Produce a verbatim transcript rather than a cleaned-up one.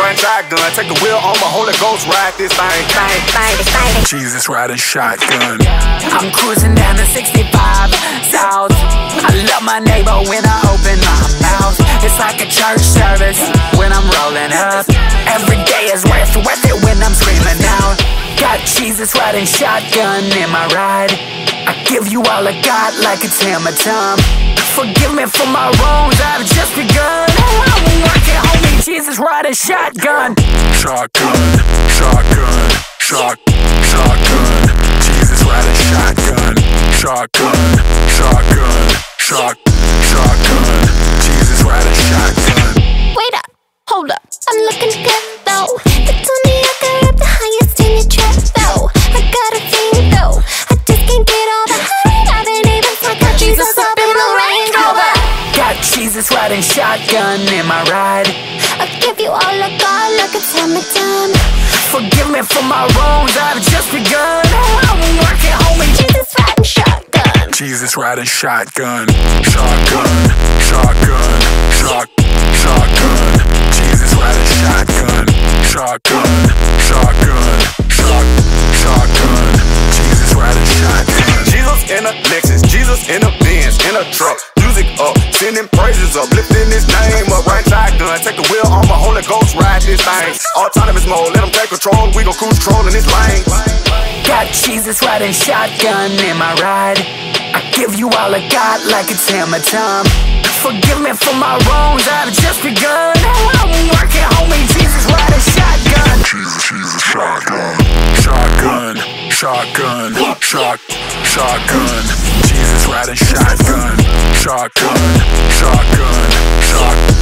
riding shotgun. Take the wheel on my Holy Ghost, ride this thing. Thing, thing, thing. Jesus riding shotgun. I'm cruising down the sixty-five South. I love my neighbor when I open my mouth. It's like a church service when I'm rolling up. Every day is worth, worth it when I'm screaming out. Got Jesus riding shotgun in my ride. I give you all I got like it's hammer time. Forgive me for my wrongs, I've just begun. I'm working, homie, Jesus riding shotgun. Shotgun, shotgun, shot, shotgun. Jesus riding shotgun. Shotgun, shotgun, shot, shotgun. Jesus riding shotgun. Wait up, hold up, I'm looking good though. They told me I could rap the highest in the trap though. I got a thing though, I just can't get all the hype. I've been able to got Jesus up in the Range Rover. Got Jesus riding shotgun in my ride. I'll give you all I got like it's hammer time. Forgive me for my wrongs, I've just begun. I'm working, homie, Jesus riding shotgun. Jesus riding shotgun. Shotgun, shotgun, shot, shotgun. Jesus riding shotgun. Shotgun, shotgun, shot, shotgun. Jesus riding shotgun. Jesus in a Lexus, Jesus in a Benz, in a truck. Music up, sending praises up, lifting his name up. Riding shotgun, take the wheel on my Holy Ghost, ride this thing. Autonomous mode, let him take control. We gon' cruise control in this lane. got Jesus riding shotgun in my ride. I give you all I got like it's hammer time. Forgive me for my wrongs, I've just begun. I'm working, homie, Jesus riding shotgun. Jesus, Jesus, shotgun. Shotgun, shotgun, shot, shotgun. Jesus riding shotgun. Shotgun, shotgun, shot.